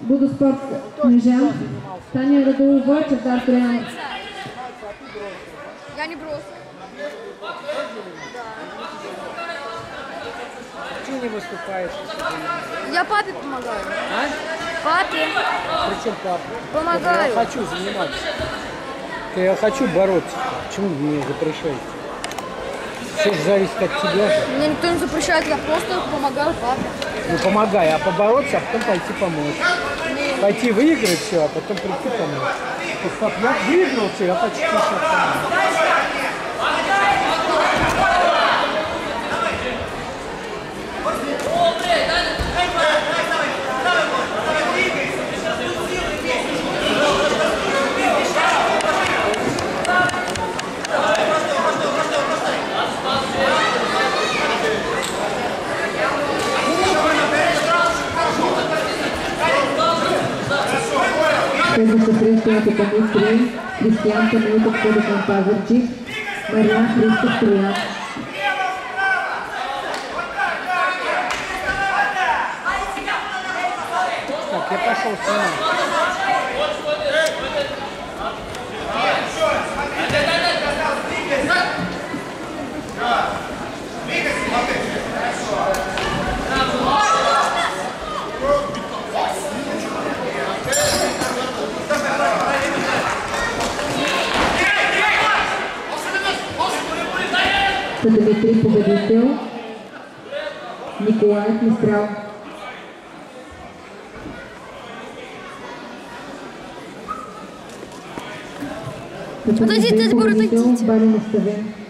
Будоспорт Книжа, Таня Радулова, Чавдар Троян. Я не брос. Ты не выступаешь? Я папе помогаю. А? Папе. Причем папа? Помогаю. Я хочу заниматься. Я хочу бороться. Почему вы мне запрещаете? Все же зависит от тебя. Мне никто не запрещает, я просто помогаю папе. Ну помогай, а побороться, а потом пойти помочь. Пойти выиграть все, а потом прийти помочь. Вот как я выиграл все, я хочу сейчас помочь. Следваща среща е Томис Троян, Кристиян Танилков, Поликан Пазарчик, Мариан Христов Троян. Так, я пошел снимать. Дмитрий победител, Николаев Мистрал. Отойдите, отойдите. Победител, Барин Оставен.